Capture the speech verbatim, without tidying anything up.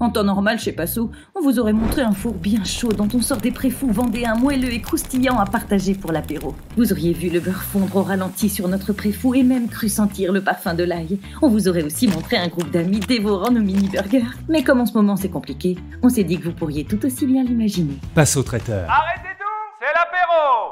En temps normal, chez Passo, on vous aurait montré un four bien chaud dont on sort des préfous vendéens moelleux et croustillants à partager pour l'apéro. Vous auriez vu le beurre fondre au ralenti sur notre préfou et même cru sentir le parfum de l'ail. On vous aurait aussi montré un groupe d'amis dévorant nos mini-burgers. Mais comme en ce moment c'est compliqué, on s'est dit que vous pourriez tout aussi bien l'imaginer. Passo Traiteur. Arrêtez tout, c'est l'apéro!